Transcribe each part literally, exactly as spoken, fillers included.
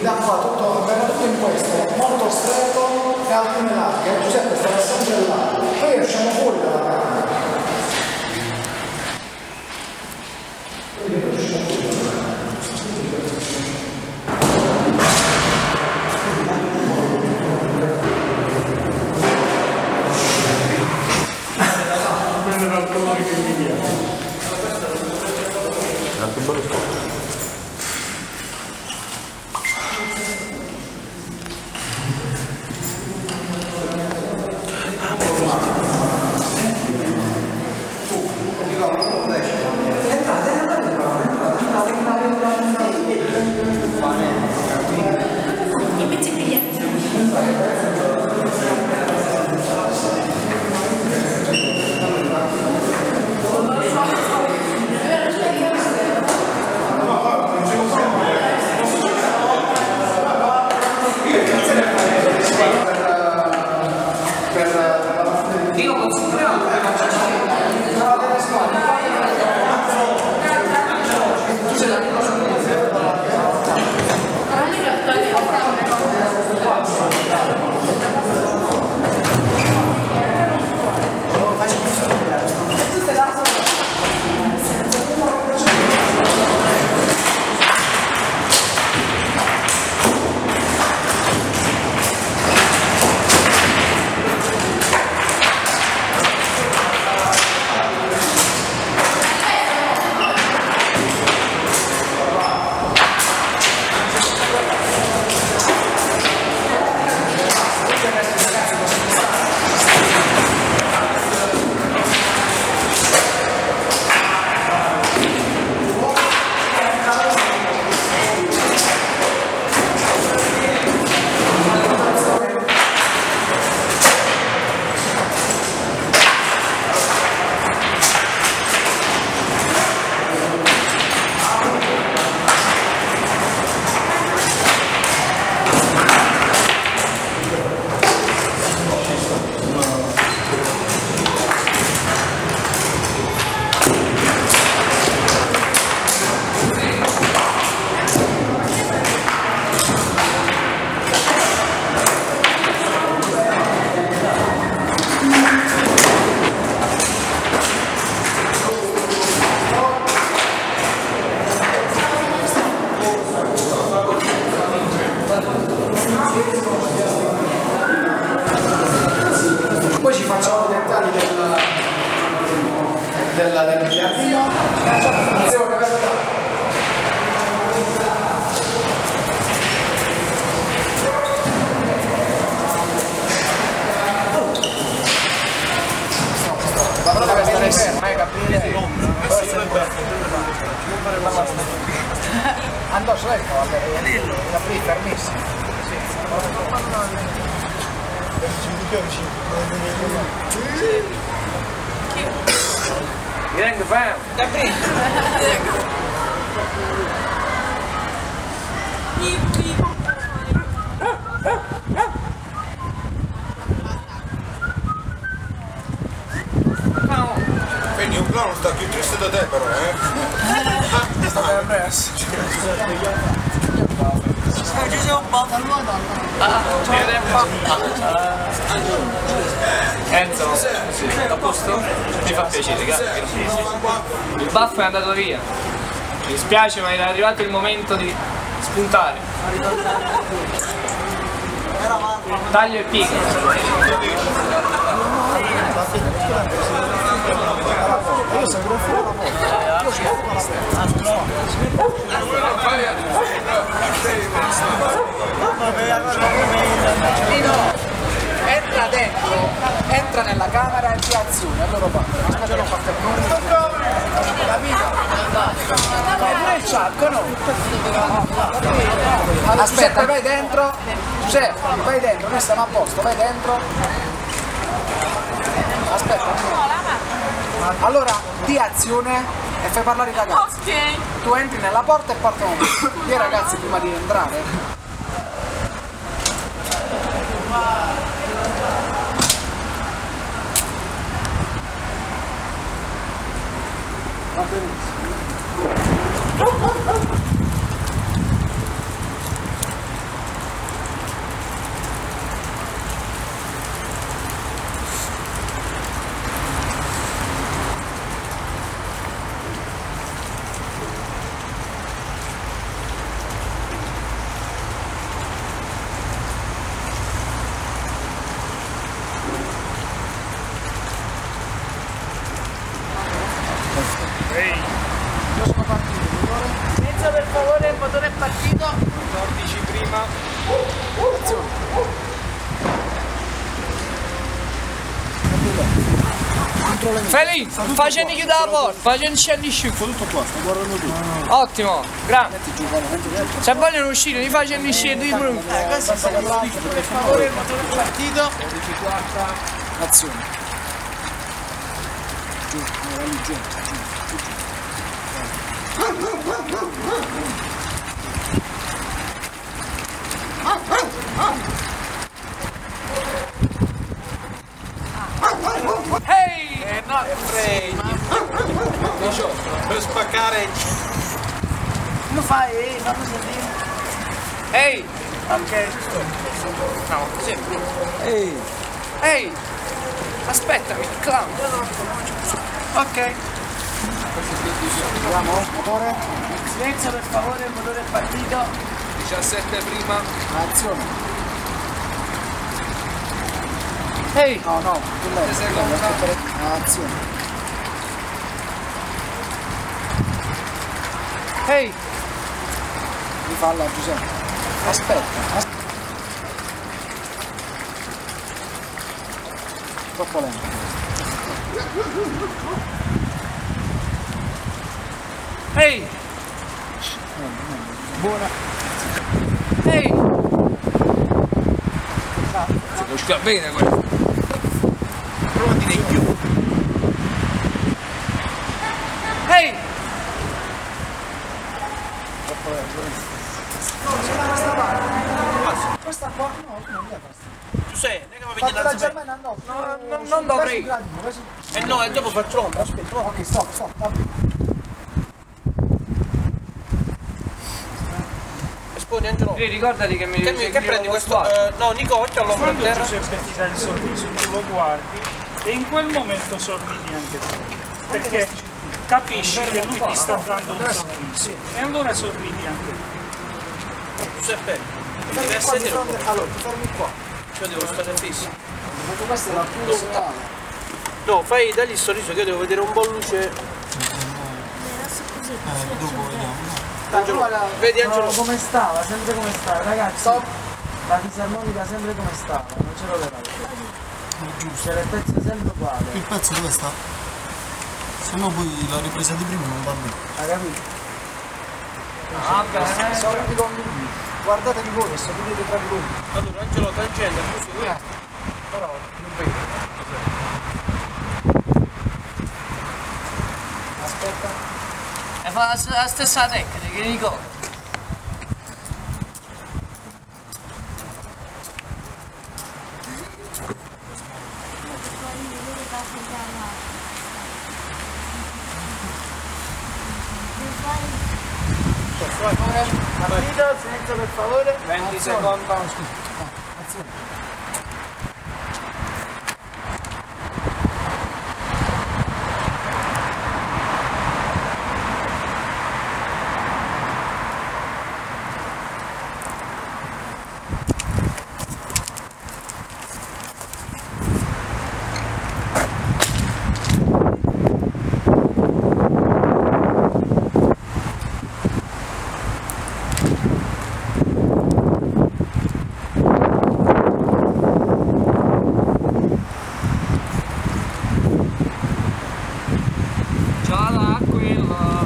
da qua tutto, verrà tutto in questo, molto stretto e alcune larghe. Giuseppe sta sempre là, poi usciamo fuori dalla camera. Poi ci facciamo i dettagli del, del, del giardino. Però deve stare fermo, eh, capire l'ombra. Andò, lei fa capire, fermissimo. Vieni che fai? Quindi un clown sta più triste da te però, eh? Sta per adesso. Ci sei un po'. Enzo, a posto? Mi fa piacere, grazie. Il baffo è andato via. Mi dispiace, ma è arrivato il momento di spuntare. Taglio e piego. Entra dentro, entra nella camera e ti azioni, allora va. Aspetta, non fate capito? Il ciacco, no? Aspetta, vai dentro. Giuseppe, vai dentro, noi stiamo a posto, vai dentro. Aspetta. Allora, di azione e fai parlare i ragazzi. Ok. Tu entri nella porta e partono i ragazzi prima di entrare. Va benissimo. Feli, facendo chiudere la porta, facendo scendi sciupo. Tutto qua, sto guardando tu. Ottimo, grande. Se vogliono uscire, li facendo uscire due primi. Eh, questo sta parlando, per favore il motore del partito. Azione. Giù, no, va lì, giù, giù, giù, giù. Ehi! Eh no, è frame. Per spaccare. Lo fai, fammi sentire. Ehi! Ok. No, così. Ehi! Ehi! Aspettami, clown. Ok. Andiamo, motore. Silenzio per favore, il motore è partito. diciassette prima. Azione. Ehi! No, no, tu lei. Seconda. Azione. Ehi! Rifalla Giuseppe. Aspetta, aspetta. Troppo lento. Ehi! Buona. Ehi! Si può giocare bene questo. Prova a dire in più. Ehi! Troppo lento. No, c'è da questa parte. Questa qua? No, non è questa. Tu sei, non è che mi Fatto vedi la la Germania, no. No, no, non dovrei. Eh no, e dopo faccio l'ombra, aspetta. Ok, stop, stop, stop. Esponi Angelo. Ehi, ricordati che mi Che, devi mi- che seguire prendi lo questo? sguardo. Eh, no, Nico, occhio all'ombra a Quando terra. Giuseppe ti dà il sorriso, tu lo guardi e in quel momento sorridi anche tu, perché capisci che lui ti sta dando un sorriso e allora sorridi anche tu. Giuseppe, mi devi Qua di sedere. fronte- Allora, ti fermi qua. Io devo stare fisso. Perché questa è la più reale. No, fai, dagli il sorriso che io devo vedere un po' luce. Angelo, vedi Angelo? come stava, sempre come stava, ragazzi. Stop. La fisarmonica sempre come stava, non ce l'ho levata. Giusto, c'era il pezzo sempre uguale. Il pezzo dove sta? Se no poi la ripresa di prima non va bene. Hai capito? Ah, bene. Sorridi con lui. Guardatevi voi e sorridete tra di voi. Allora Angelo, tangente, così, guarda. Però non vedo. Aspetta. E fa la, la stessa tecnica, che ricordo. Partito, silenzio per favore. venti Azione. secondi. No, scusa. No, azione. Già là, quella.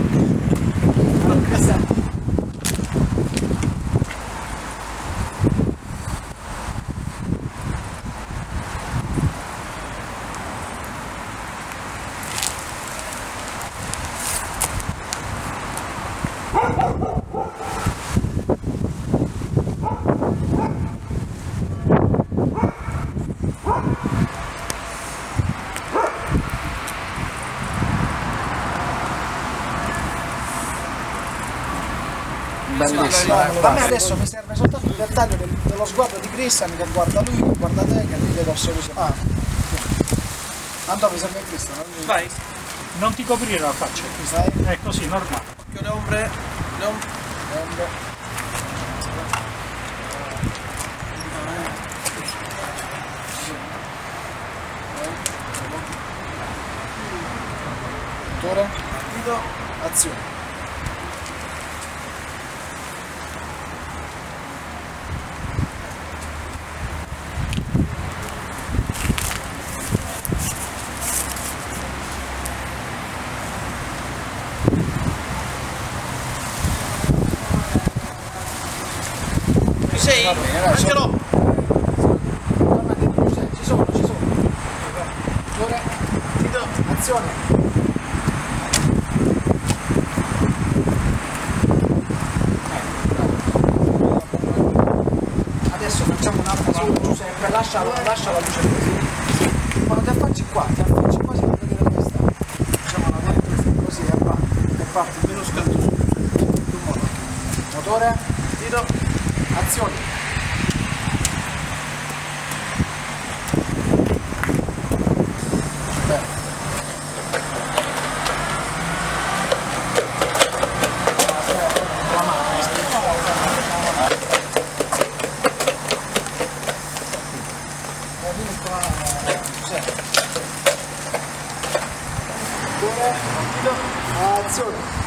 Bellissimo. A me adesso mi serve soltanto il dettaglio del- dello sguardo di Christian che guarda lui, che guarda te, che lui vede così. Ah. Tanto mi serve Christian. non mi- Vai, non ti coprire la faccia, Vai. è così, normale. Occhio le ombre. Le ombre. Prende. Motore. Azione. Va bene, dai, Ce l'ho! ci sono, ci sono. Ora, Tito, azione. Adesso facciamo un'altra su Giuseppe, lascia, lascia la luce così. Quando ti affacci qua, ti affacci qua si vede vedere dove sta. Facciamo una dentro così e va. E parte meno scatto su. Motore, Tito, azione. Azione.